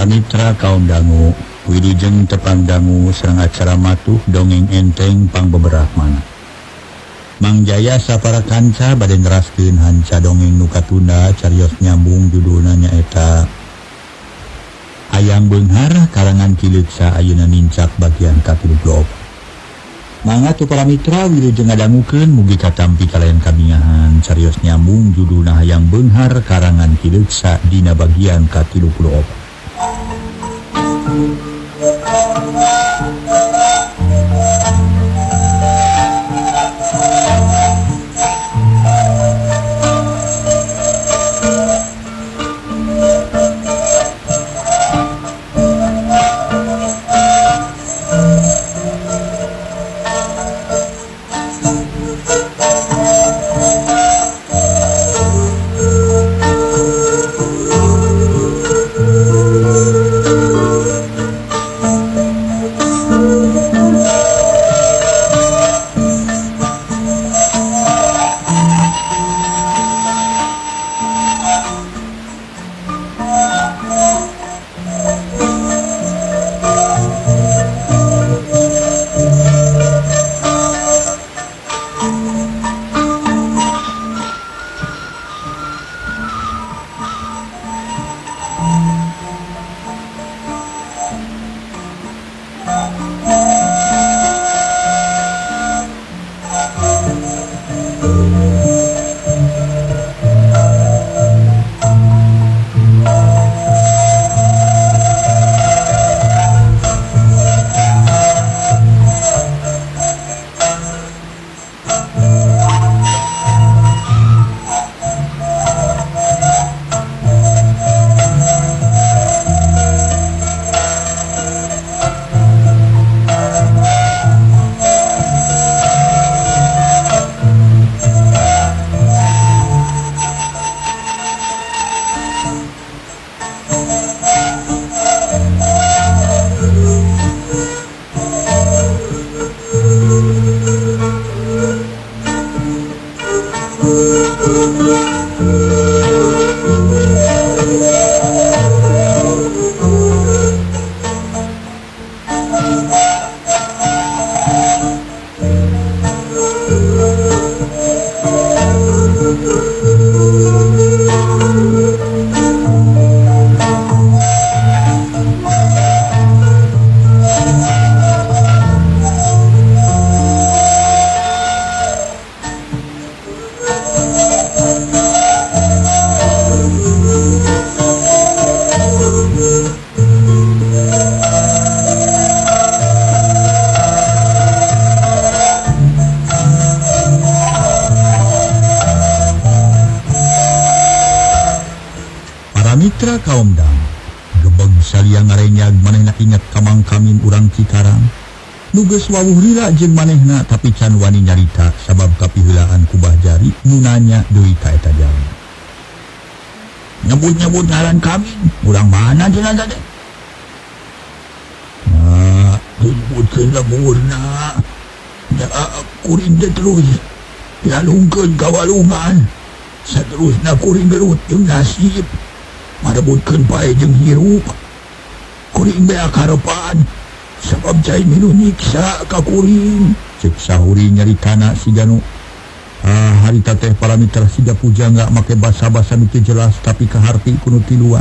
Mitra kaum dangu, wilujeng tepang dangu serang acara matuh dongeng enteng pang beberapa mana. Mang Jaya sapara kanca bade neraskeun hanca dongeng nu katunda carios nyambung judulna nyaeta Hayang Beunghar karangan Kileuksa ayeuna nincak bagian ka-30. Mangga tu para mitra wilujeng ngadangukeun mugi katampi kalayan kabingahan carios nyambung judulna Hayang Beunghar karangan Kileuksa dina bagian ka-30. Mitra kaum dang gebeg saliang ngarenyag manehna inget kamang kamin urang Cikarang nu geus wawuh lila jeung manehna tapi can wani nyarita sabab kapiheulaan kubah jari nu nanya deui ka eta jalma. Nyebut-nyebut ngaran kamin urang mana cenah teh? Nah, nyebutkeun lemurna. Da kuring teh terus dialungkeun ka walungan. Saterusna kuring gelut jeung nasib. Marebutkeun pae jeung hirup kuring bea karepan sabab cai milu nyiksa ka kuring cek sahuri nyaritana siga nu harita teh para mitra siga puja nggak make basa-basa nu teu jelas tapi kaharti kuno tiluan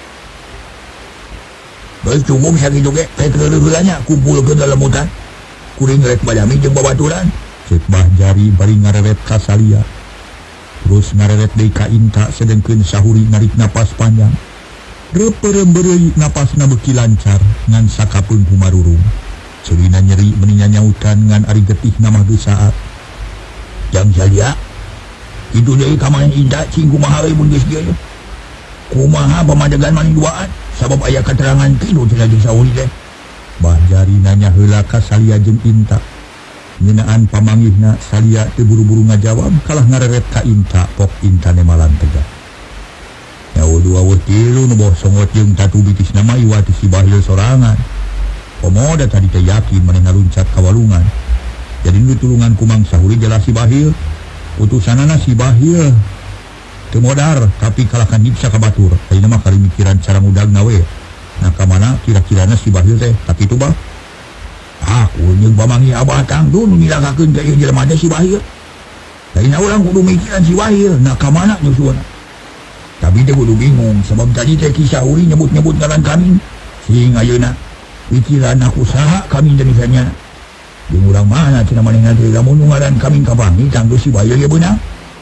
bae cumum sakitu ge teh keuleulannya kumpulkeun dalam hutan kuring rek badami jeung babaturan cek bah jari bari ngareret ka salia terus ngareret deui ka Inta sedengkeun sahuri narik napas panjang. Reperembeureuy napasna beuki lancar ngan sakapeung pumarurung. Ceulina nyeri meninya nyautan ngan ari getihna mah geus saat. Jang salia. Kitu deui ka maneh Inta cing kumaha we mun geus kieu. Kumaha pamadegan maning duaan sabab aya katerangan kitu cenah jeung sahuri teh. Bah jari nanya heula ka salia jeung Inta. Ngeunaan pamanggihna salia teu buru-buru ngajawab kalah ngareret ka Inta pok Inta nemalan tegak. Nyawa dua tilu nu boh songot jeung tatu bitisna mah iwati si Bahil sorangan. Pemoda tadi teh yakin maneh ngaluncat ka walungan. Jadi nu tulungan kumang sahuri jelas si Bahil. Utusanana si Bahil teu modar tapi kalahkan nyiksa ka batur. Ayeuna mah kali mikiran cara ngudagna we. Nah ka mana kira-kirana si Bahir teh tapi itu bah aku jeung pamanggih abah tangtu nu nilakakeun ka ieu jelema teh si Bahir. Lainna urang kudu mikiran si Bahir na ka mana nyusunan. Tapi teh kudu bingung sebab tadi teh Ki Sauri nyebut-nyebut ngaran kami. Sing ayeuna pikiran aku saha kami dari sanyana. Jeung urang mana cenah manehna teh lamun ngaran kami kapangi tangtu si Bahir ye beunang.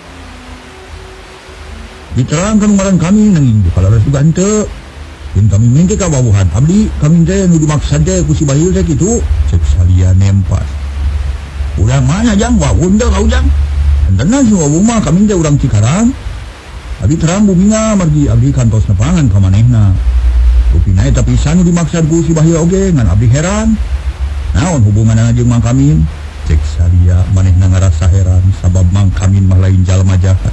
Diterangkan ngaran kami nanging kalau restu gante. Dan kami minta ka bawuhan abdi kami teh nu dimaksud teh ku si Bahir teh kitu cek salia nempas. Urang mana jang wawun teh ka ujang. Antena si wawun mah kami teh urang Cikarang. Abdi terang buminga margi abdi kantos nepangan ka manehna. Rupina eta pisan nu dimaksud ku si Bahir oge ngan abdi heran. Naon hubunganna jeung Mang Kamin? Cek salia manehna ngarasa heran sabab Mang Kamin mah lain jalma jahat.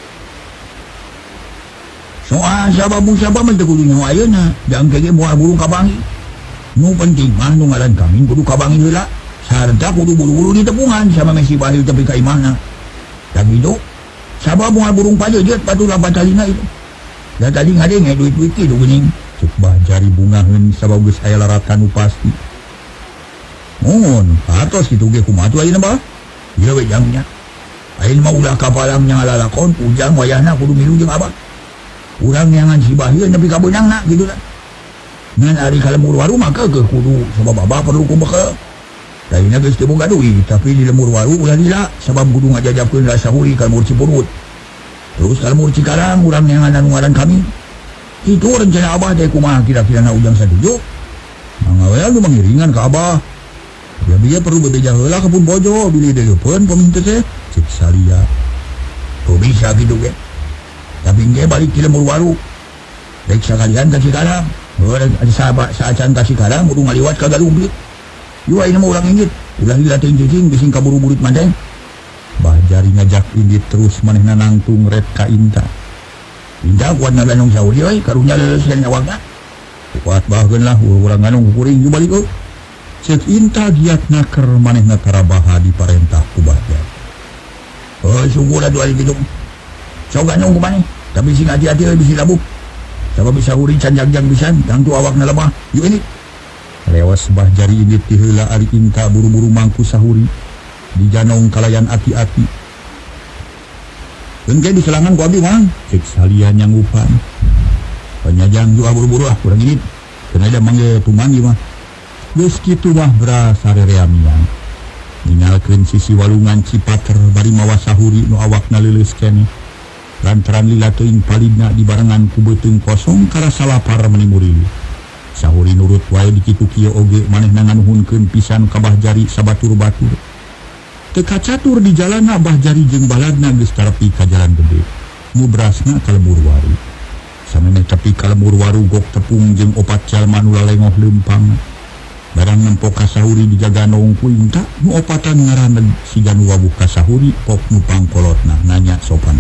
Soal sabab musabab mah teu kudu nyawa ayeuna, jang kege moal burung kabangi. Nu penting mah nu ngaran Kamin kudu kabangi heula, sarta kudu buru-buru ditepungan sama Mesi Bahir tapi ka imahna. Dan itu sabab moal burung pajejet patulah batalina itu. Dan tadi ngadenge duit-duit kitu geuning. Cek Bajari bungaheun sabab geus aya laratan nu pasti. Mohon, atos kitu ge kumaha tu ayeuna bah? Ieu we jangnya. Ayeuna mah ulah kapalang nya lalakon ujang wayahna kudu milu jeung abah. Urang nyangan si Bahir tapi ka beunangna gitu lah. Ngan ari ka lemur waru mah keukeuh kudu sabab abah perlu kumbeke. Lainna geus teu boga duit tapi di lemur waru ulah lila sabab kudu ngajajabkeun rasa huri ka lemur Cipurut. Terus ka lemur Cikarang urang nyangan anu ngaran kami. Itu rencana abah teh kumaha kira-kirana ujang saduju. Mangga we anu mangiringan ka abah. Ya dia perlu bebeja heula ka pun bojo bilih deupeun paminta teh cek salia. Tuh bisa gitu ge. Tapi nge balik ke lemur waru. Rek sakalian ka Cikarang. Ada sahabat saacan ka Cikarang kudu ngaliwat ka Galumbit. Yu ayeuna mah urang inggit. Ulah lila teuing cicing bising kaburu-burit mandeng. Bajari ngajak indit terus manehna nangtung ret ka Inta. Inta kuat ngaganong Sauri we karunya leuleuskeun nyawagna. Kuat baheun lah urang nganong kuring yu balik euy. Cek Inta giatna keur manehna tarabaha diparentah ku Bajari. Sungguh lah dua kitu. Sok ganong ku maneh. Tapi sing hati-hati we bisi labuk. Sabab bisa huri can jagjang pisan, tangtu awakna lemah. Yuk ini. Lewas Bajari indit ti heula ari Inta buru-buru mangku sahuri. Di janong kalayan ati-ati. Engke di selangan ku abdi mang, cek salia nyanggupan. Panyajang juga buru-buru urang ini. Kena ada mangge tumanggi mah. Geus kitu mah berasa rereamian. Ninggalkeun sisi walungan Cipater bari mawa sahuri nu awakna leuleus keneh. Lantaran lila teuing palidna di barengan ku beuteung kosong karasa lapar menimuri. Sahuri nurut wae di kitu kieu oge manehna nganuhunkeun pisan ka Bajari sabatur-batur. Teu kacatur di jalanna Bajari jeung baladna geus tarepi ka jalan gede. Mubrasna ka lemur waru. Samemeh tepi ka lemur waru gok tepung jeung opat jalma nu lalengoh leumpang. Barang nempok ka sahuri dijaga naung ku Inta nu opatan ngaranna siga nu wabuh ka sahuri pok nu pangkolotna nanya sopan.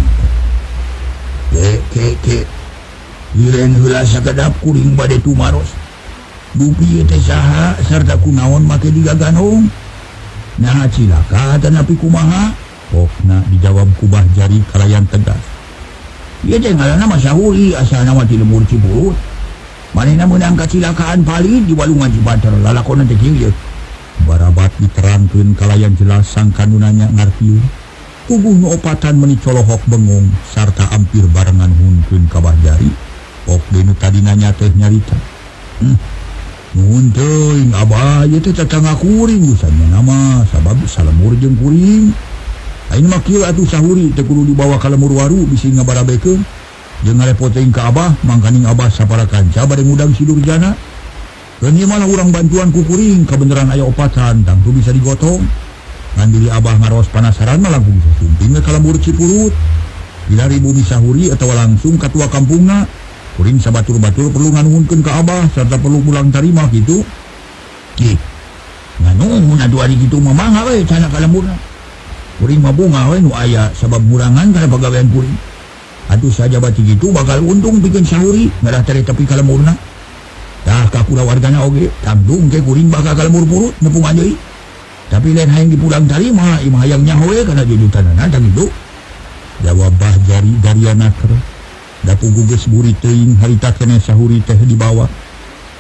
Ke Liren heula sakedap kuring bade tumaros. Dupi teh saha sarta kunaon make digaganong. Nah cilaka tanapi kumaha? Pokna dijawab ku Bajari kalayan tegas. Ieu teh ngaranna mah Sahuri asalna mah ti lemur Cipurut. Manehna meunang kacilakaan palid di walungan Cipater lalakonna teh kieu. Barabat diterangkeun kalayan jelas sang kanunanya ngartiun. Tubuh nu opatan meni colohok bengong sarta ampir barengan hunkeun ka Bajari. Ok denu tadi nanya teh nyarita. Nuhun teuing abah ieu teh tetangga kuring usannya nama sabab salemur jeung kuring. Ayeuna mah kieu atuh Sahuri teh kudu dibawa ka lemur waru bisi ngabarabekeun. Jeung ngarepoteun ka abah mangkaning abah sapara kanca bade ngudang si Durjana. Keun ieu mah urang bantuan ku kuring kabeneran aya opatan tangtu bisa digotong. Ngan diri abah ngaros panasaran mah langsung bisa sumping ka lemur Cipurut. Bila ribu Sahuri atawa langsung ka tua kampungna. Kuring sabatur-batur perlu nganuhunkeun ka abah serta perlu pulang tarima gitu. Ki. Nganuhun adu ari kitu mah mangga we cenah ka lemurna. Kuring mah bunga we nu aya sabab ngurangan kana pagawean kuring. Atuh saja bati kitu bakal untung pikeun Sahuri ngarah tere tepi ka lemurna. Tah ka kulawargana oge tanggung ke kuring bakal ka lemur Purut nepungan deui. Tapi lain hayang dipulang tarima imah hayang nyaho we kana jujutanana tah kitu. Jawab Bajari Daryana keur. Dapu guges buri teuing harita keneh Sahuri teh dibawa.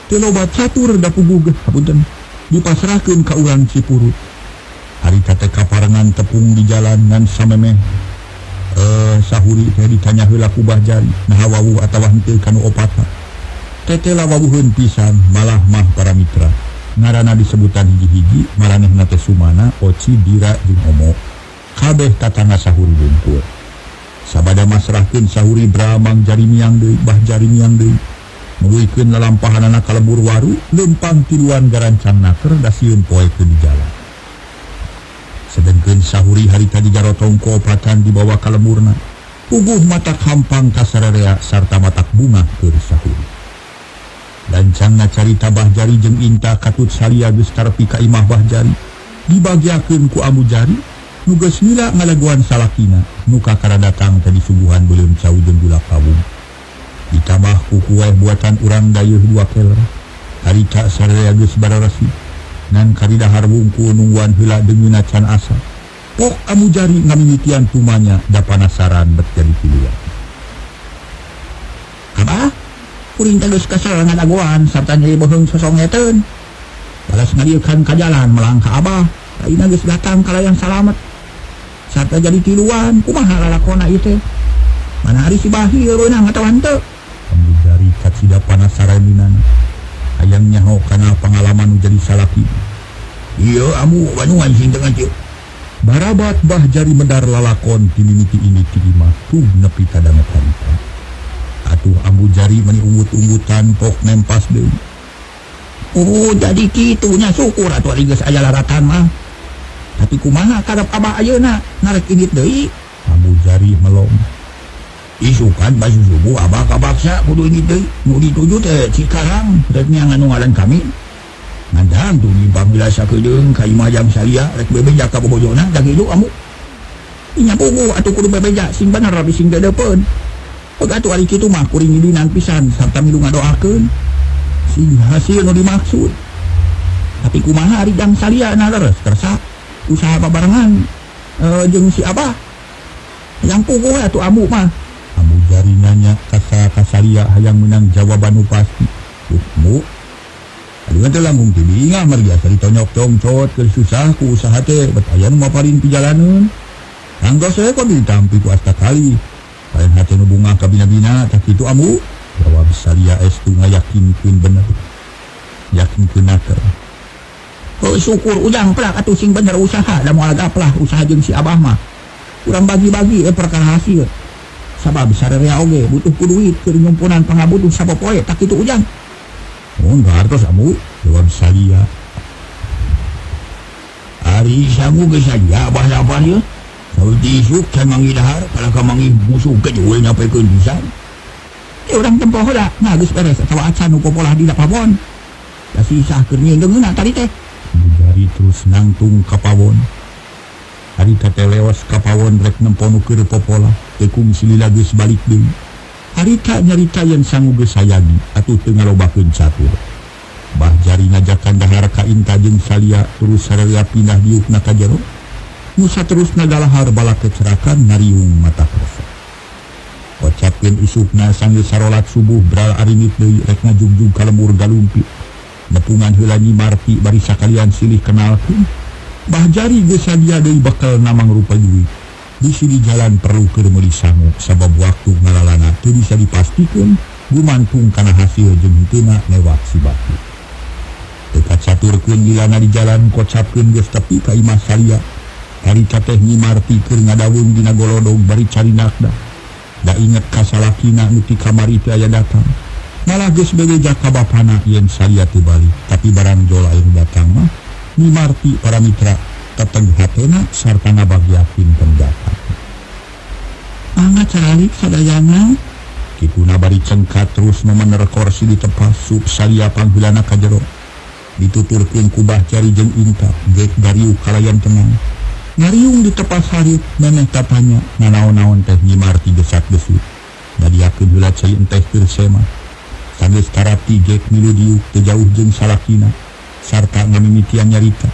teu loba catur da puguh hapunten dipasrahkeun ka urang Cipurut. Harita teh kaparengan tepung di jalan ngan samemeh sahuri teh ditanya heula ku Bah Jari naha wawuh atawa henteu kanu opata. Teteh lawawuheun pisan malah mah para mitra. Ngaranna disebutan hiji-hiji maranehna teh Sumana, Oci, Dira jeung Omo. Kabeh tatangga sahuri bungkur. Sabada masrahkeun sahuri Bramang Jari miang deui, Bah Jari miang deui. Muluykeun lalampahanana ka lebur waru, lempang tiluan garancang naker da sieun poekeun di jalan. Sedengkeun sahuri harita dijarotong koopatan dibawa ka lemurna. Puguh matak hampang ka sararea sarta matak bunga keur sahuri. Lancangna carita Bah Jari jeung Inta katut salia geus karepi ka imah Bah Jari. Dibagiakeun ku Amu Jari nu geus mila ngalaguan salakina nu kakara datang tadi subuhan beuleum cau jeung gula kawung. Ditambah ku kueh buatan urang dayeuh 2 keler. Harita sararea geus bararesi. Ngan karidahar wungkul nungguan heula deungeuna can asa. Pok Amu Jari ngamimitian tumanya da panasaran bet jadi pilihan. Abah, kuring teh geus kesel ngadagoan sarta nyeri beheung sosongeteun. Balas ngalieukeun ka jalan melang ka Abah. Ayeuna geus datang ka layang salamet. Sarta jadi tiluan, kumaha lalakonna ieu teh? Mana hari si Bahi reunang ngatawan teu? Amu Jari kacida panasaran dinana. Hayang nyaho kana pangalaman nu jadi salaki. Ieu Amu wanuan sing teu ngajeuk. Barabat Bah Jari medar lalakon ti mimiti imiti imah tuh nepi ka danget harita. Atuh Amu Jari meni ungut-ungutan pok nempas deui. Oh jadi kitunya syukur atuh ari geus aya laratan mah. Tapi kumaha karep Abah ayeuna narek ingit deui? Amu Jari melong. Isukan baju subuh Abah kabaksa kudu ingit deui. Nu dituju teh Cikarang rek anu ngaran kami. Ngandang tuh nimbang bilasa kedeung ka imah jam salia rek bebeja ka bobojona da kitu Amu. Inya puguh atuh kudu bebeja sing bener abi sing dedepeun. Pegatu ari kitu mah kuring ngidinan pisan sarta milu ngadoakeun sing hasil nu dimaksud. Tapi kumaha ari jam salia na leres kersa usaha babarengan jeung si Abah. Yang puguh atuh Amu mah. Amu Jari nanya ka salia hayang menang jawaban nu pasti. Mu Aduh teh lamun teu diingat mah biasa ditonyok-tongcot keur susah ku usaha teh bet aya nu maparin pijalaneun. Kanggo saya kok ditampi ku asta kali. Lain hati nu bunga ka bina-bina tak kitu Amu. Jawab salia estu ngayakinkeun bener. Yakinkeun naker. Oh syukur ujang pelak atuh sing bener usaha da moal gaplah usaha jeung si Abah mah. Urang bagi-bagi perkara hasil. Sabab sararea oge butuh ku duit keur nyumpunan pangabutuh sapopoe tak kitu ujang. Oh ngartos Amu, jawab salia. Ari sangu geus saja Abah-abah ieu. Saeuti isuk can mangi dahar kalau ka mangi musuh kejual nyapekeun pisan. Urang tempoh heula nah geus beres atawa acan nu popolah di pawon. Da sisah keur nyeungeunna tadi teh. Jari terus nangtung ka pawon. Harita teh leos ka pawon rek nempo nu keur popolah teh kungsi lila geus balik deui. Harita nyarita yang sangu geus sayagi atuh teu ngalobakeun catur. Bah Jari ngajakan dahar ka Inta jeung salia terus sararea pindah diukna ka jero. Nusa terus nagalahar balak kecerakan nariung mata kerasa. Ocapkeun isukna sambil sarolat subuh bral aringit deui rek ngajugjug ka lemur galumpi. Nepungan heula Nyi Marti bari sakalian silih kenalkeun. Bah Jari geus sadia deui bakal namang rupa duit. Di sini jalan perlu keur meuli sangu sabab waktu ngalalana teu bisa dipastikeun gumantung kana hasil jeung heuteuna lewat si batu. Teu caturkeun gilana di jalan kocapkeun geus tepi ka imah salia. Harita teh Nyi Marti keur ngadawung dina golodog bari carinakda. Da inget ka salakina nu ti kamari teh aya datang. Malah geus bebeja ka bapana yen salia teu balik. Tapi barang jol aya datang mah Nyi Marti para mitra teteng hatena sarta ngabagiakeun pendatang. Angga caralik sadayana kituna bari cengkat terus memener kursi di tempat sup salia pangheulana ka jero. Dituturkeun ku Bah Jari jeung Inta geuk dariuk kalayan tenang. Ngariung di tepas harit maneh tatanya nanaon-naon teh Nyi Marti desak-desuk. Dadiakeun heula cai enteh keur sema. Sanggeus tarapti geuk milu diuk teu jauh jeung salakina sarta ngamimitian nyarita.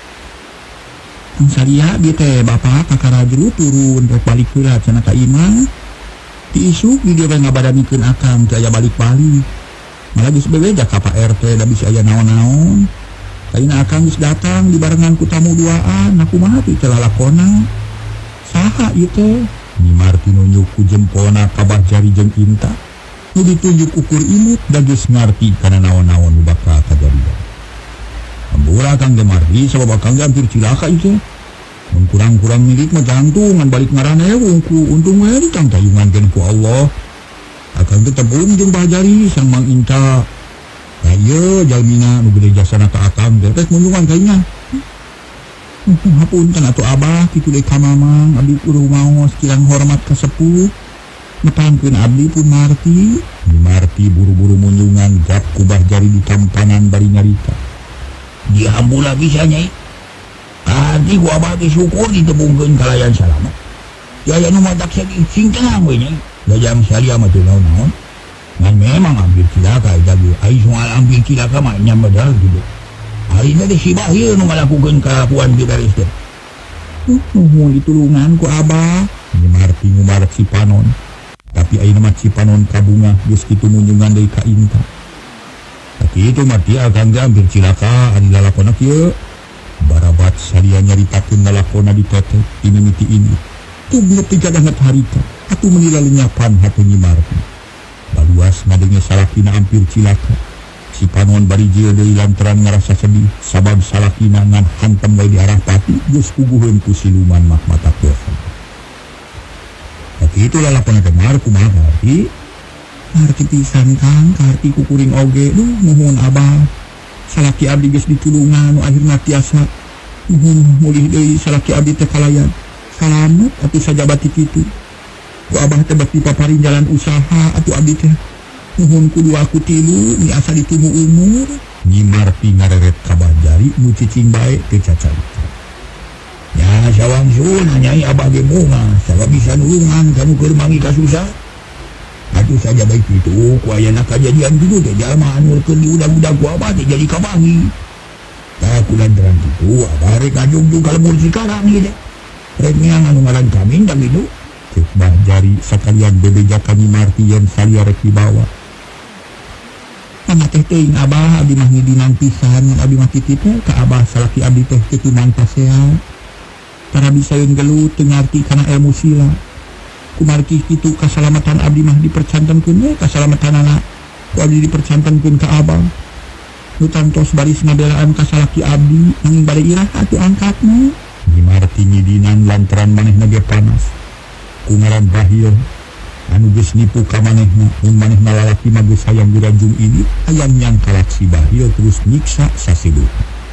Salia dia teh bapak kakara jelu turun rek balik heula cenah ka imah. Ti isuk di dia ngabadanikeun akang teu aya balik-balik. malah geus bebeja ka Pak RT da bisa aya naon-naon. Ayeuna akang geus datang dibarengan ku tamu duaan, nah kumaha teh lalakonna? Saha ieu teh? Nyi Marti nunjuk ku jempolna ka Bah Jari jeung Inta. Nu ditunjuk ukur imut da geus ngarti kana naon-naon nu bakal kajadian. Ambura Kang Marti sabab Kang hampir cilaka ieu teh. Mun kurang-kurang milik mah jantungan balik ngaranna wungku untung we ditang tayungankeun ku Allah. Akang teh tebung jeung Bah Jari sang Mang Inta. Ayo jalmina nu gede jasana ka akang teh tes munjungan kayaknya. Hapunten atuh Abah kitu deui ka Mamang, abdi kudu maos kirang hormat ka sepuh. Nepangkeun abdi pun Marti. Marti buru-buru munjungan gap ku Bah Jari di tampanan bari nyarita. Dihambula bisa nyai. Adi ku Abah teh syukur ditebungkeun kalayan salamet. Jaya nu madak sing tenang we nyai. Da jam salia mah teu naon-naon. Ngan memang hampir cilaka jadi ai soal hampir cilaka mah nya modal gitu. Hari ini si Bahil nu ngalakukeun kalakuan di beres teh. Nuhun ditulungan ku Abah. Nyi Marti ngumaret si Panon. Tapi ayeuna mah si Panon kabunga geus kitu munjungan deui ka Inta. Tapi itu Marti akan hampir cilaka ari lalakonna kieu. Barabat salia nyaritakeun lalakonna di teteh di mimiti ini. Tu bila tiga dangat harita atuh menila lenyapan hatu Nyi Marti. Baluas ngadenge salakina hampir cilaka. Si Panon bari jieun deui lantaran ngarasa sedih sabab salakina ngan hantem wae di arah pati geus puguheun ku siluman mah mata dosa. Tapi itu lalakonna teh mar kumaha Marti? Marti pisan Kang, karti ku kuring oge. Duh nuhun Abah. Salaki abdi geus ditulungan nu akhirna tiasa. Nuhun mulih deui salaki abdi teh kalayan. Salamet atuh sajabat kitu. Ku Abah teh bak dipaparin jalan usaha atuh abdi teh. Nuhun kudu aku tilu ni asa ditumu umur. Nyi Marti ngareret ka Bah Jari nu cicing bae teu cacarita. Ya sawangsul nyai Abah ge moga sabab bisa nulungan kanu keur mangi kasusah. Atuh saja baik itu ku ayana kajadian kitu teh jalma anu keur diudag-udag ku Abah teh jadi kabangi. Tah kulantaran kitu Abah rek ngajung ka lembur sekarang ieu teh. Rek ngeang anu ngaran Kamin da kitu. Cek Bah Jari sakalian bebejakan Nyi Marti yen salia rek dibawa. Anak teh teuing Abah abdi mah ngidinan pisan ngan abdi mah titip ka Abah salaki abdi teh teu kuman pasehan. Tara bisa yeun gelut teu ngarti kana ilmu sila. Kumargi kitu kasalamatan abdi mah dipercantenkeun we kasalamatanana. Ku abdi dipercantenkeun ka Abah. Nu tantos baris ngabelaan ka salaki abdi nanging bade irah atuh angkatna. Nyi Marti ngidinan lantaran manehna ge panas. Ku ngaran Bahil anu geus nipu ka manehna mun manehna lalaki mah geus hayang diranjung ini hayang nyangkalak si Bahil terus nyiksa sasiduh.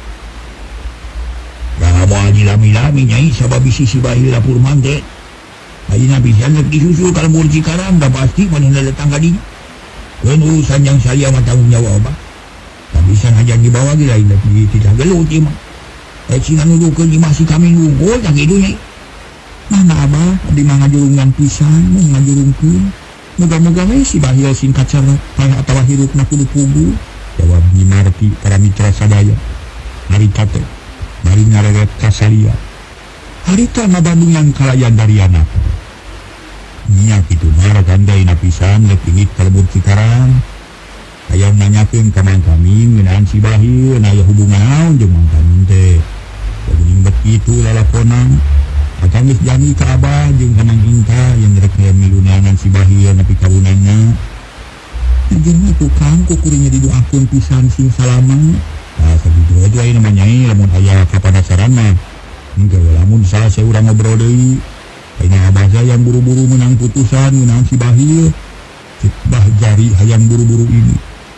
Da moal dilami-lami nyai sabab bisi si Bahil lapur mante. Ayeuna bisa rek disusul ka lembur Cikarang da pasti manehna datang ka dinya. Keun urusan yang salia mah tanggung jawab Abah. Da bisa hajang dibawa ge lain di tidak gelut ieu mah. Sing nuduhkeun ieu masih kami nunggu tah kitu nyai. Mana Abah abdi mah ngajurungan pisan mun ngajurungkeun. Moga-moga we si Bahil sing kacerot payah atawa hirupna kudu pugu. Jawab Nyi Marti para mitra sadaya. Harita teh bari ngareret ka salia. Harita na Bandungan kalayan dari anak. Nya kitu mah gandaina pisan rek pingit ka lembur Cikarang. Hayang nanyakeun ka Mang Kamin ngeunaan si Bahil aya hubungan naon jeung Mang Kamin teh. Jadi bet kitu lalakonna. Akang geus janji ka Abah jeung ka Mang Inta yang rek miluneangan si Bahil nepi kawunanna. Jeung atuh Kang ku kuring didoakeun pisan sing salama. Tah sakitu atuh ayeuna mah nyai lamun aya kapanasaran mah. Engke lamun salah urang ngobrol deui. Ayeuna Abah yang buru-buru menang putusan ngeunaan si Bahil. Cek Bah Jari hayang buru-buru ini.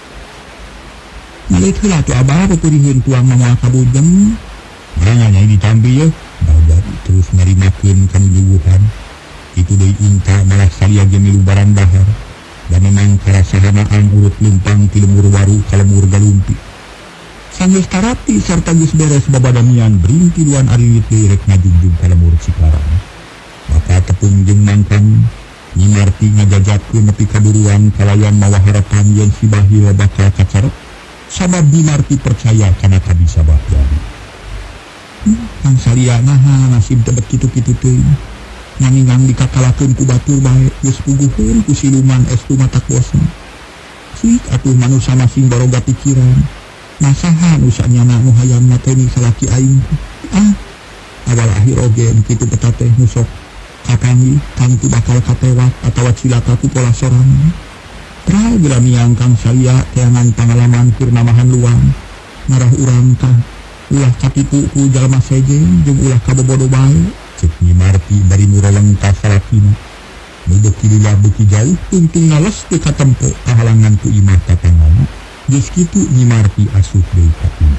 Nalik heula atuh Abah peureun tuang moal kabujeng. Mangga nyai ditampi ye. Bah Jari terus narimakeun kanu juguhan. Itu deui Inta malah salia ge milu barang dahar. Dan memang karasahanaan urut lumpang ti lembur waru ka lembur Galumpi. Sanggeus tarapi sarta geus beres babadamian brintiluan ari deui rek ngajungjung ka lembur Cikarang. Maka tepung jeung mangkang Nyi Marti ngajajakeun nepi kaburuan kalayan mawa harapan yen si Bahil bakal kacarep. Sabab Nyi Marti percaya kana kabisa Bah Jari. Kang salia naha nasib tebet kitu-kitu teuing. Nanging dikakalakeun ku batur bae geus puguheun ku siluman estu matak bosen. Cik atuh manusia masing baroga pikiran. Masaha nusanya nu hayang mateni salaki aing. Awal akhir oge kitu peta teh nusok kakangi kang tu bakal katewat atawa cilaka ku pola sorangan. Tral geura miang kang salia teangan pangalaman keur namahan luang. Marah urang tah ulah katipu ku jalma seje jeung ulah kabobodo bae. Cek Nyi Marti dari mureleng ka salakina. Beuki lila beuki jauh tuntung nales teu katempo kahalangan ku imah tatangana. Geus kitu Nyi Marti asup deui ka imah.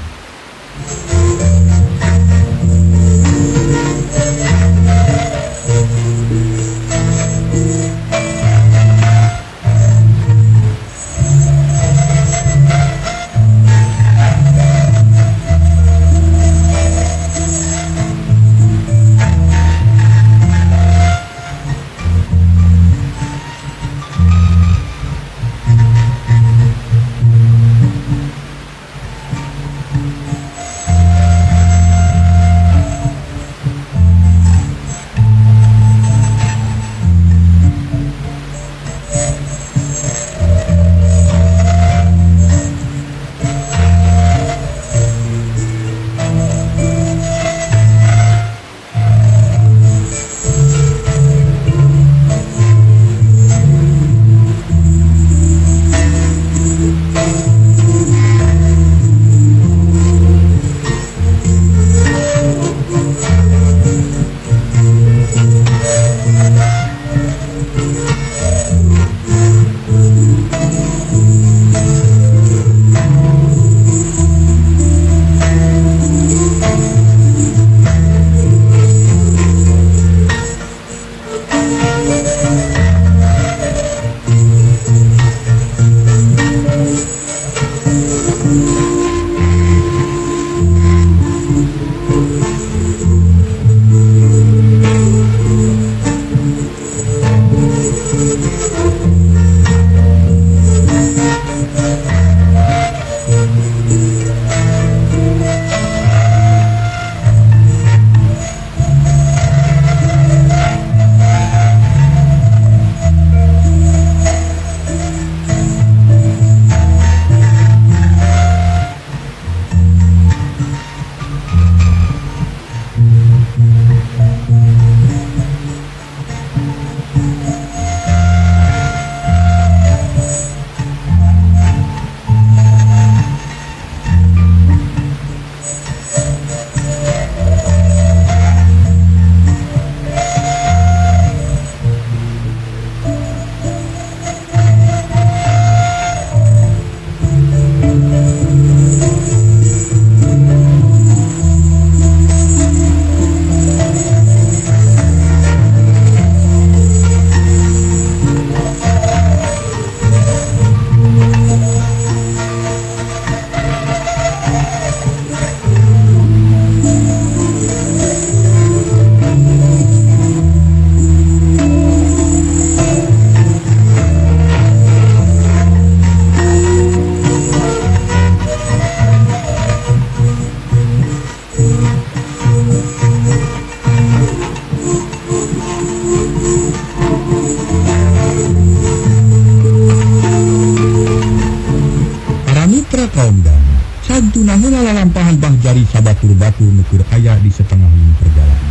Santuna lalampahan bah jari sabatur-batur nukur aya di setengah perjalanan.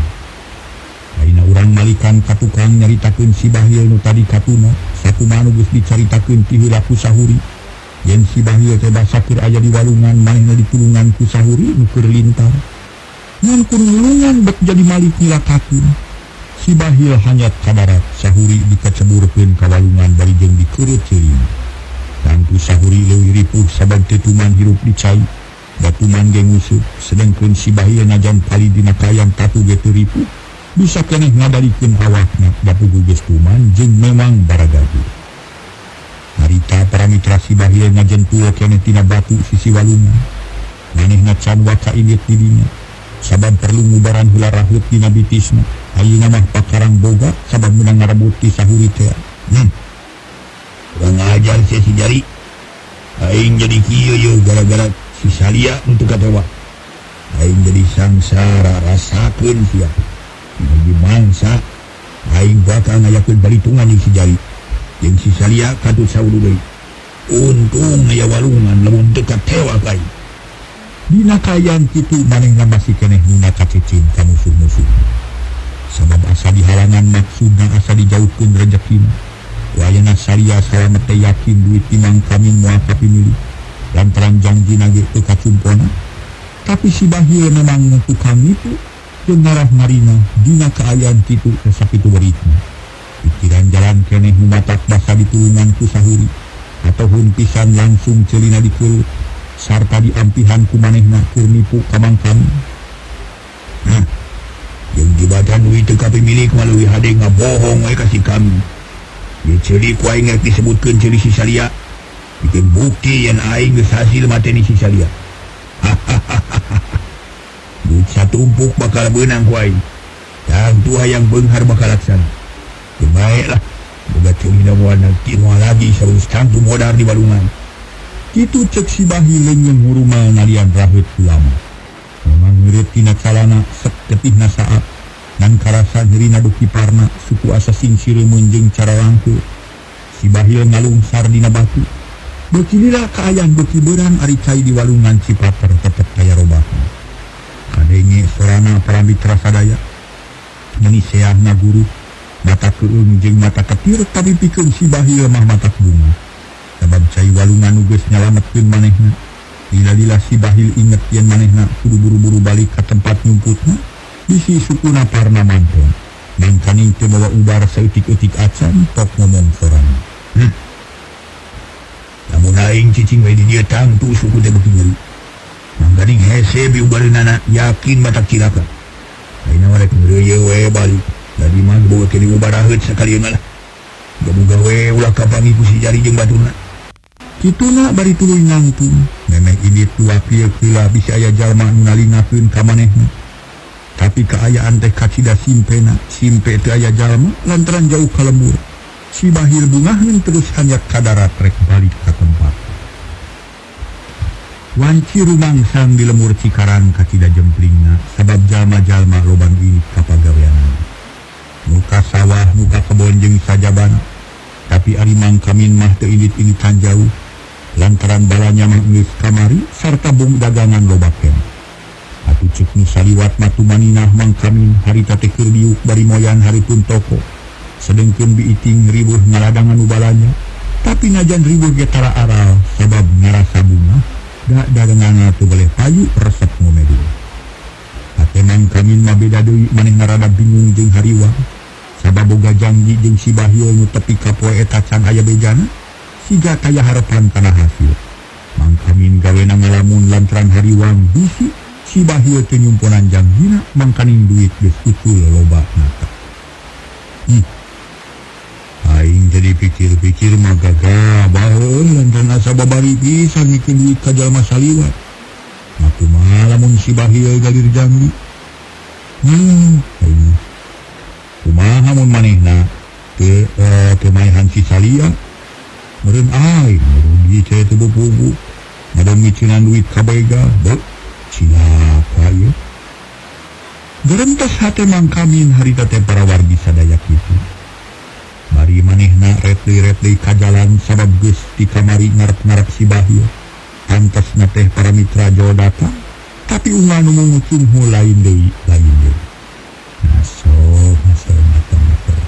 Aina urang malikan katukang nyaritakeun si Bahlil nu tadi katuna, sakumaha nu geus dicaritakeun ti heula ku Sahuri. Yen si Bahlil teh basa keur aya di walungan manehna ditulungan ku Sahuri nu keur lintar. Ngan kurulungan bek jadi malik nilakakeun. Si Bahlil hanyat ka barat, Sahuri dikeceburkeun ka walungan bari jeung dikeureup ceuring. Tangtu Sahuri leuwih ripuh sabab teu tuman hirup di cai, batuman ge ngusuk, sedengkeun si Bahlil najan pali dina kayang tatu ge teu ripuh, bisa keneh ngadalikeun awakna dapugu geus tuman jeung memang baragadu. Harita para mitra si Bahlil ngajentul keneh tina batu sisi walungan. Manehna can waka ilit di dinya, sabab perlu ngubaran heula raheut dina bitisna. Ayeuna mah pakarang boga sabab meunang ngarebut ti Sahuri teh. Kurang ajar si Jari. Aing jadi kieu yeuh gara-gara si Salia untuk katewa. Aing jadi sangsara rasakeun sia. Di mangsa aing bakal ngayakeun balitungan jeung si Jari. Jeung si Salia katut sauru deui. untung aya walungan lamun dekat tewa kai. Dina kayan kitu manehna masih keneh nuna kacicing ka musuh-musuh. Sabab asa dihalangan maksudna asa dijauhkeun rezekina. Wayana saria salamet teh yakin duit timang kami moal kapimilih. Lantaran janjina ge teu kacumpona. Tapi si Bahil memang tukang itu jeung ngarah marina dina kaayaan kitu teh sakitu beritna. Pikiran jalan keneh nu matak basa ditulungan ku saheuri ataupun pisan langsung celina dikeut sarta diampihan ku manehna keur nipu ka mangkami. Nah, yang dibatan duit teu kapimilih melalui hade ngabohong we kasih kami. Ye ceuli ku aing rek disebutkeun ceuli si Salia. Bikin bukti yang aing geus hasil mateni si Salia. Duit satumpuk bakal beunang ku aing. Yang tua yang beunghar bakal laksana. Baiklah, boga ceulina moal nanti moal lagi saurus tantu modar di balungan. Kitu cek si Bahil leungeun hurumal ngalian raheut ulama. Memang ngeureut tina calana seketihna saat dan karasa nyerina beuki parna suku asa singsireun jeung cara langkeu. Si Bahil ngalungsar dina batu. Beuki lila kaayaan beuki beurang ari cai di walungan Cipater tetep kaya robahna. Kadenge sorana para mitra sadaya. Meni seahna guru mata keung jeung mata ketir tapi pikeun si Bahil mah mata bunga. Sabab cai walungan nu geus nyalametkeun manehna. Lila-lila si Bahil inget yen manehna kudu buru-buru balik ka tempat nyumputna. Bisi sukuna parna mantong. Mangkaning teu bawa ubar saeutik-eutik acan tok ngomong sorana. Lamun aing cicing we di dieu tangtu suku teh beuki nyeuri. Mangkaning hese bi ubareunana yakin batak cilaka. Ayeuna warek ngeureuyeun we balik. Dari mah boga kene ubar raheut sakalieuna lah. Gabuga we ulah kapangi ku si jari jeung baturna. Kituna bari tuluy ngangtung. Memeh indit dua pieu heula bisi aya jalma nu nalingakeun ka manehna. Tapi kaayaan teh kacida simpena, simpe teu aya jalma lantaran jauh ka lembur. Si Bahil bungaheun terus hanyak ka darat rek balik ka tempat. Wanci rumangsang di lembur Cikarang kacida jemplingna sabab jalma-jalma loban ini ka pagaweanana. Muka sawah, muka kebon jeung sajabana. Tapi ari mangkamin mah teu indit-inditan jauh. Lantaran balanya mah geus kamari sarta bung dagangan loba keneh. Atuh ceuk nu saliwat matu maninah mangkamin harita teh keur diuk bari moyan haripun toko. Sedengkeun biiting ribuh ngaladangan ubalanya. Tapi najan ribuh ge tara aral sabab ngarasa bunga. Da daganganna teu boleh payu resep ngomedul. Ate mangkamin mah beda deui manehna rada bingung jeung hariwang. Sabab boga janji jeung si Bahil nu tepi ka poe eta can aya bejana. Siga kaya harapan kana hasil. Mangkamin gawena ngalamun lantaran hariwang bisi. Si Bahil teu nyumpunan janjina mangkaning duit geus utul lobana. Aing jadi pikir-pikir mah gagabah lantaran asa babari pisan ngikeun duit ka jalma saliwat. Nah kumaha lamun si Bahil galir janji. Kumaha mun manehna teu maehan si Salia. Meureun aing rugi teh teu bubu. Ngadon micinan duit ka bega, beuh cilaka ieu. Gerentes hate mangkamin harita teh para wargi sadaya kitu. Bari manehna retli-retli ka jalan sabab geus di kamari ngarep-ngarep si Bahil. Antosna teh para mitra jauh datang, tapi unggal nu mungkin lain deui. Masuk mater.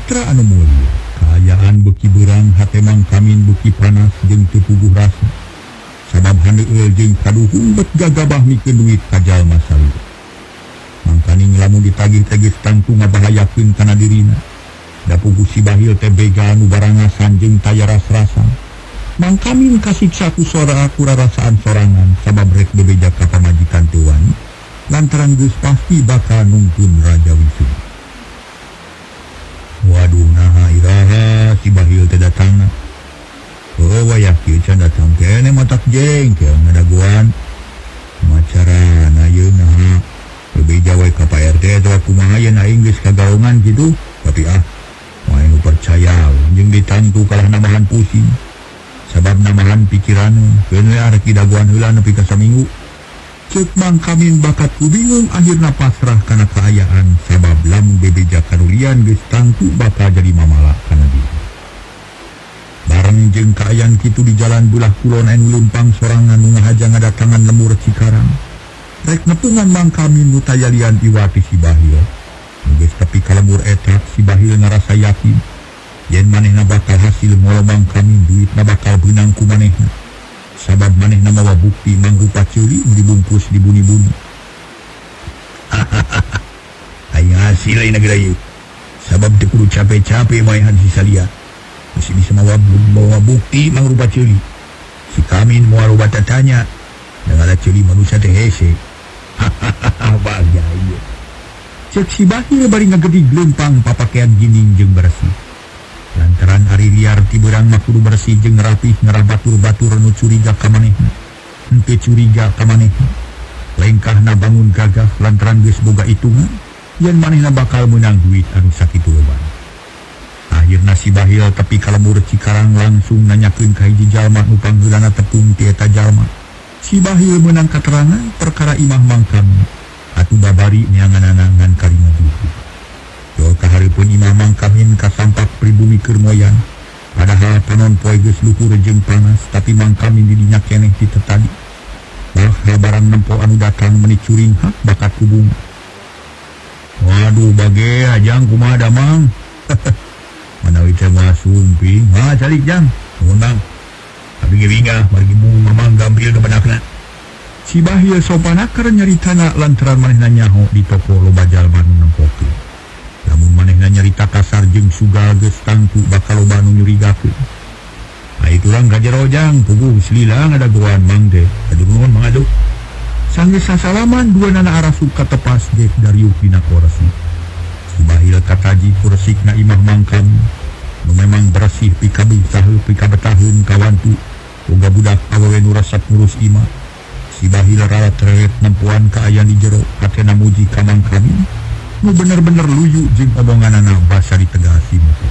Mitra anu mulia kaayaan beki berang hatemang kamin beki panas jeung teu puguh rasa sabab handeueul jeung kaduhung bet gagabah mikeun duit kajal masalu mangkaning lamun ditagih-tagih tangtu ngabahayakeun kana dirina da puguh si bahil teh bega anu barangasan jeung taya ras-rasan mangkamin kasiksa ku sora aku rarasaan sorangan sabab rek bebeja ka pamajikan teu wani lantaran geus pasti bakal nungtun raja wisuda. Waduh nah iraha si bahil teh datangna. Oh wayah kieu can datang kene matak jengkel ngadaguan. Macarana ieu nah bebeja wae ka Pak RT atawa kumaha yen aing geus kagaungan kitu. Tapi moal nu percaya jeung ditantu kalah namahan pusing. Sabab namahan pikiran keun we arek daguan heula nepi ka saminggu. Cek mang kamin bakat ku bingung akhirna pasrah kana kaayaan sabab lamun bebeja karulian geus tangtu bakal jadi mamala kana dia. Bareng jeung kaayaan kitu di jalan belah kulon anu leumpang sorangan nu ngahaja ngadatangan lemur Cikarang. Rek nepungan mang kamin nu tayalian iwati si bahil. Geus tepi ka lemur eta si bahil ngarasa yakin yen manehna bakal hasil ngolobang kamin duitna bakal beunang ku manehna. Sabab manehna mawa bukti mangrupa ceuli dibungkus di buni-buni. Aya hasil lain negara ieu. Sabab teu kudu capek-capek maehan si salia. Masih bisa mawa bukti mangrupa ceuli. Si kamin moal loba tatanya. Dangala ceuli manusia teh hese. Bahagia ieu. Cek si bahil bari ngagedig leumpang papakean gining jeung bersih. Lantaran hari liar ti beurang mah kudu bersih jeung rapih ngarah batur-batur nu curiga ka manehna. Henteu curiga ka manehna. Lengkahna bangun gagah lantaran geus boga itungan yen manehna bakal meunang duit anu sakitu loba. Akhirna si bahil tepi ka lemur Cikarang langsung nanyakeun ka hiji jalma nu panggeulana tepung ti eta jalma. Si bahil meunang katerangan perkara imah mangkam atuh babari neanganana ngan kalima duit. Yo kahareupeun imah mangkamin kasampak pribumi keur moyan. Padahal panon poe geus luhur jeung panas, tapi mangkamin di dinya keneh ti tadi. Bah barang nempo anu datang meuni curing hak bakat kubung. Waduh bage ajang kumaha da mang. Manawi teh mah sumping, mah calik jang. Nuhun Bang. Abi ge wingah margi mamang gambil ka benakna. Si bahil sopana keur nyaritana lantaran manehna nyaho di toko loba jalma nu nempokeun. Namun manehna nyarita kasar jeung sugal geus tangtu bakal loba nu nyurigakeun. Ai turang ka jero jang puguh selila ngadaguan mang teh. Aduh nuhun Mang Adu. Sanggeus sasalaman duanana arasuk ka tepas dek dariuk dina kursi. Si bahil kataji kursikna imah mangkam nu memang bersih pikabi saheu pikabetaheun kawantu boga budak awewe nu resep ngurus imah. Si bahil ralat reret nempuan kaayaan di jero hatena muji ka mangkamin. Nu bener-bener luyu jeung omonganana basa ditegasi mutu.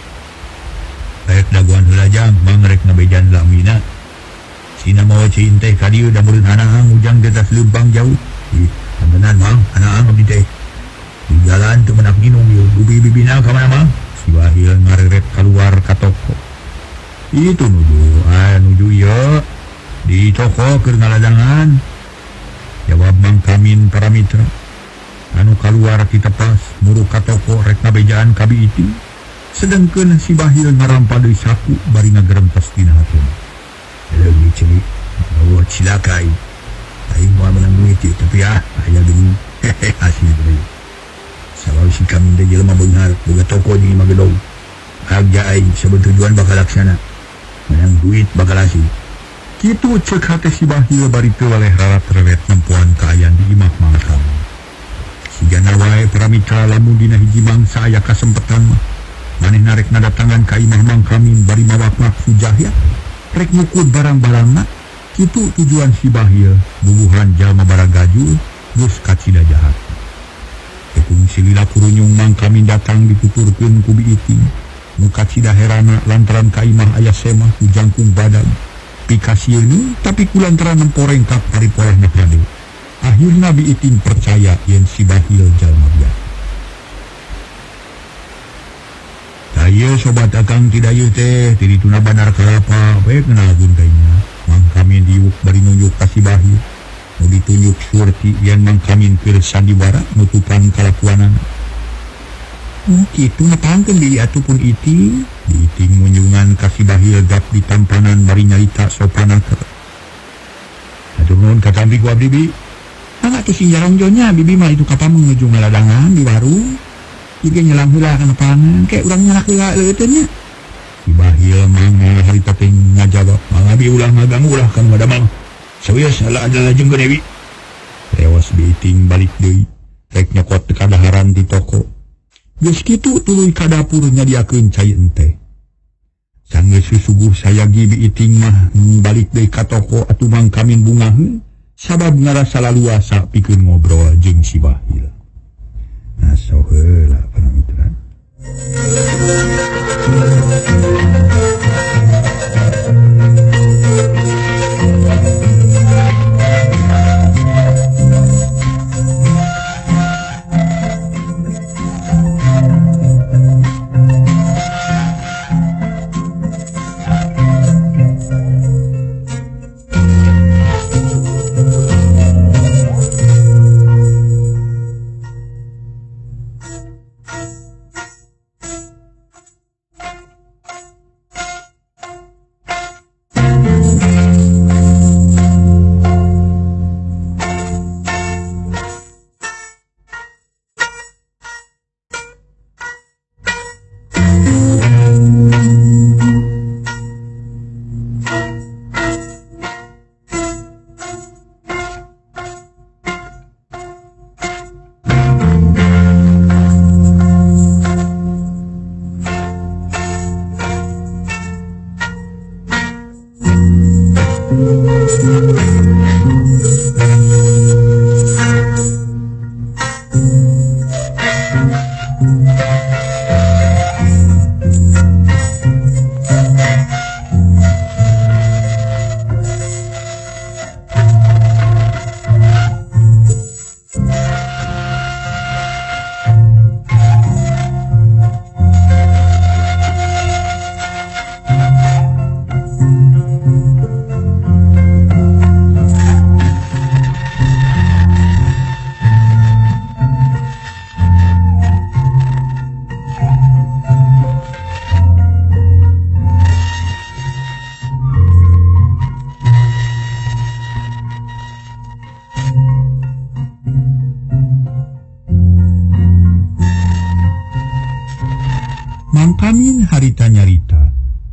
Rek daguan heula jang mang rek ngabejan lamina. Sina mawa cing teh ka dieu da meureun hanaang ujang dedas leumpang jauh. Ih, pantenan mang hanaang abdi teh. Di jalan teu menak minum ieu bibi-bibina ka mana mang? Si bahil ngareret kaluar ka toko. Itu nuju ieu di toko keur ngaladangan. Jawab Mang Kamin para mitra. Anu kaluar ti tepas muru ka toko rek ngabejaan kabi itu sedengkeun si bahil ngarampa deui saku bari ngagerempes dina hatuna. Leuwih ceuli bawa cilakai aing moal menang duit ieu tapi aya deui hasil deui. Sabab si Kamin teh jelema beunghar boga toko di imah gedong. Harga aing sabeu tujuan bakal laksana. Menang duit bakal hasil. Kitu ceuk hate si bahil bari teu waleh rarat rewet nempuan kaayaan di imah mangkam. Sigana wae para mitra lamun dina hiji mangsa aya kasempetan mah manehna rek nadatangan ka imah mangkamin bari mawak maksud jahya rek ngukud barang-barangna. Kitu tujuan si bahil bubuhan jalma baragajul geus kacida jahat. Tekung silila kurunyung mangkamin datang dituturkeun ku biiting nu kacida herana lantaran ka imah aya semah ku jangkung badan pikasieun tapi kulantaran nemporeng kap paripolehna hade. Akhirna biiting percaya yen si bahil jalma biasa. Taya sobat akang tidak ieu teh tirituna Bandar Kelapa bae kenalkeun ka inya. Mang Kamin diuk bari nunjuk ka si bahil. Nu ditunjuk surti yen Mang Kamin keur sandiwara nutupan kalakuanana. Kitu ngapangkeun deui atuh pun Iting. Iting munjungan kasih bahil gap di tampanan bari nyarita sopanaker. Aduh nuhun ka tambi ku abdi bi. Anak tuh si jarang jonya bibi mah itu kapal menuju ngaladangan di warung. Juga nyelang heula kana pangan kayak urang nyarak heula leuteun nya. Si bahil mangga harita teh ngajawab, "Mangga bi ulah ngaganggu ulah kan ngadamang. Sawias salah adalah jeung Dewi." Rewas bi Iting balik deui. Rek nyokot teu kadaharan di toko. Geus kitu tuluy ka dapur nyadiakeun cai ente. Sanggeus susuguh sayagi bi Iting mah balik deui ka toko atuh Mang Kamin bungaheun sabab ngarasa laluasa pikeun ngobrol jeung si bahil. Nah so heula panamituran. Mang Kamin harita nyarita.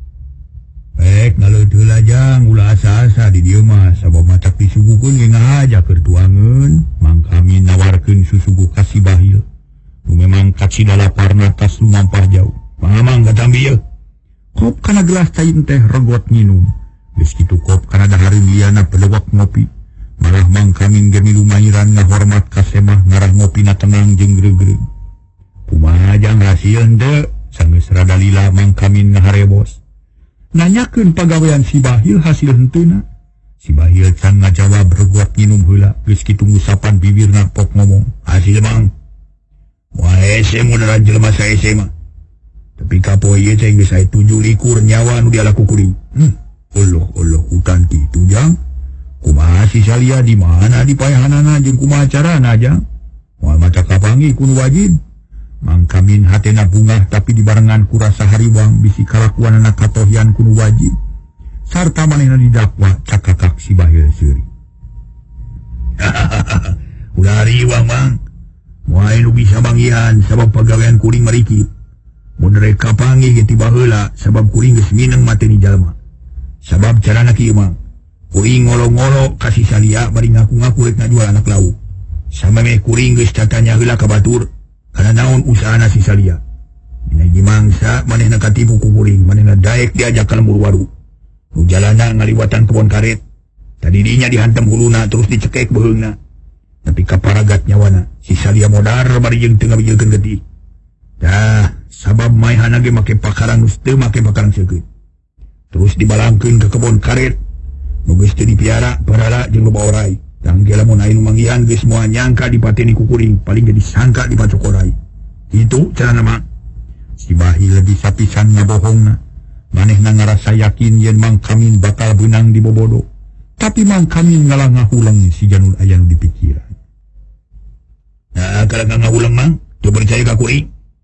Ngaleudeul lajang ulah asa-asa di dieu mah sabab matak disuguhkeun ge ngahaja keur tuangeun. Mang Kamin nawarkeun susuguh ka si bahil. Nu memang kacida laparna tas lumampah jauh. Mang katambi yeuh. Kop kana gelas cai teh regot nginum. Geus kitu kop kana dahareun liana pelewak ngopi. Malah Mang Kamin ge milu mairan ngahormat ka semah ngarah ngopina tenang jeung greug-greug. Kumaha jang rasieun teu? Sanggeus rada lila Mang Kamin ngaharebos. Nanyakeun pagawean si bahil hasil henteuna. Si bahil can ngajawab regot nginum heula. Geus kitu ngusapan bibirna pok ngomong, "Hasil Mang. Moal hese modern jelema saese mah. Tapi kapoe ieu teh geus aya 7 nyawa nu dialaku kuring. Allah hutan kitu jang. Kumaha si salia di mana dipayahanana jeung kumaha carana jang? Moal maca kapangi kun wajib." Mang Kamin hatena bungah tapi dibarengan ku rasa hariwang bisi kalakuanana katohian kudu wajib. Sarta manehna didakwa cakakak si bahil seuri. Ulah hariwang Mang. Moal nu bisa bangian sabab pagawean kuring marikit. Mun rek kapangi ge tiba heula sabab kuring geus mineng mateni jalma. Sabab carana kieu Mang. Kuring ngolo-ngolo kasih salia bari ngaku-ngaku rek ngajual anak lau. Sameme kuring geus tatanya heula ka batur. Karena naon usahana si salia. Dina mangsa manehna katipu ku kuring, manehna daek diajak ka lembur waru. Nu jalana ngaliwatan kebon karet. Tadi dinya dihantam huluna terus dicekek beheungna. Tapi kaparagat nyawana, si salia modar bari jeung teu ngabijilkeun geuti. Dah, sabab maehana ge make pakaran nu teu make pakaran seukeut. Terus dibalangkeun ke kebon karet. Nu geus teu dipiara, parala jeung loba orai. Dan gela mun aya nu manggihan geus moal nyangka dipateni ku kuring, paling ge disangka dipacokorai. Itu carana mah. Si bahil lebih sapisan ngabohongna. Manehna ngarasa yakin yen Mang Kamin bakal beunang di bobodo. Tapi Mang Kamin ngalah ngahulang si janul aya nu dipikiran. Nah, kalau ngahulang Mang, coba percaya ka kuring.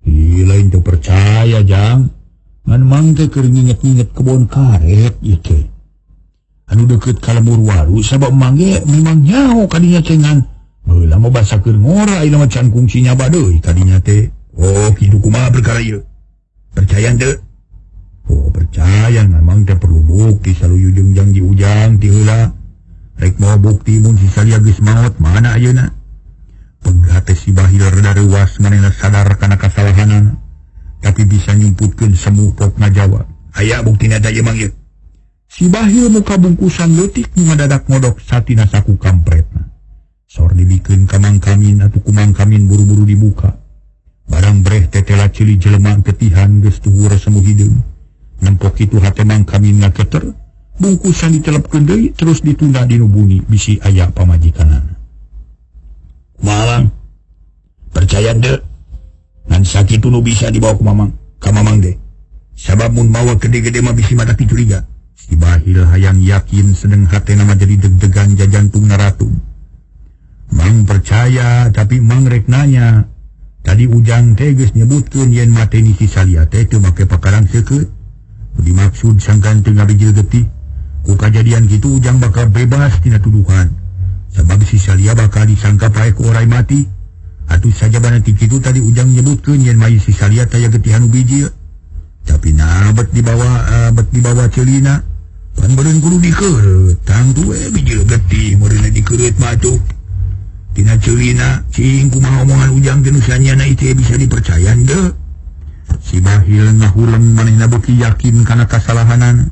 lain tuh percaya jang ngan mang teh keur nginget-nginget kebon karet ieu teh anu deukeut ka lembur waru sabab mang ge memang nyaho kadinya cengan heula mah basa keur ngora ieu mah can kungsi nyaba deui kadinya teh oh kitu kumaha perkara ieu percaya teu oh percaya memang teh perlu bukti saluyu jeung janji ujang ti heula rek mau bukti mun si Salia geus maot mana ayeuna pegat teh si Bahil rada reuas manehna sadar kana kasalahanana tapi bisa nyumputkeun semu pok ngajawab aya buktina da ieu mang ieu si Bahil muka bungkusan leutik nu ngadadak ngodok satina saku kampretna sor dibikeun ka Mang Kamin atuh ku Mang Kamin buru-buru dibuka barang breh tetela cili jelema ketihan geus tuhur semu hideung nempok kitu hate Mang Kamin ngaketer bungkusan ditelepkeun deui terus ditunda dinu bumi bisi aya pamajikanana Mamang percaya teu ngan sakitu nu bisa dibawa ku mamang ka mamang deh sabab mun mawa gede-gede mah bisi mata curiga si Bahil hayang yakin sedeng hatena mah jadi deg-degan jajantung naratum mang percaya tapi mang rek nanya tadi ujang teh geus nyebutkeun yen mateni si Salia teh teu make pakarang seukeut dimaksud sangkan teu ngabijil getih ku kajadian kitu ujang bakal bebas tina tuduhan sabab si Salia bakal disangka pae ku orai mati atuh saja bana ti kitu tadi ujang nyebutkeun yen mai si Salia taya getih anu bijil tapi bet dibawa celina pan beureun kudu dikeureut tang tuh bijil getih meureun dikeureut mah atuh tina celina cing kumaha omongan ujang teh nu sanyana ieu bisa dipercaya teu si Bahil ngahuleng manehna beuki yakin kana kasalahanana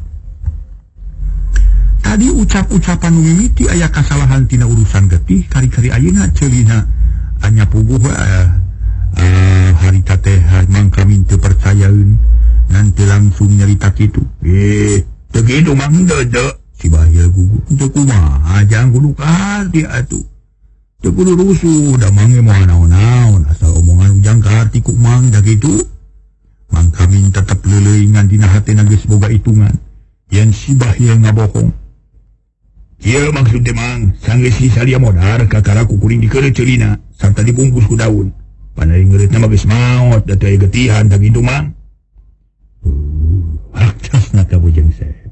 tadi ucap-ucapan mimiti aya kasalahan tina urusan getih kari-kari ayeuna celina anya puguh harita teh Mang Kamin teu percayaeun nanti langsung nyarita kitu teu kitu mang teu si Bahil gugup teu kumaha jang kudu kahati atuh teu kudu rusuh da mang moal naon-naon asal omongan ujang kahati ku mang da kitu Mang Kamin tetep leuleuy ngan dina hatena geus boga hitungan yen si Bahil ngabohong ieu maksud teh mang sanggeus si Salia modar kakara ku kuring dikeureut celina sarta dibungkus ku daun panari ngeureutna mah geus maot da teu aya getihan da kitu mang aktasna ka bujang saya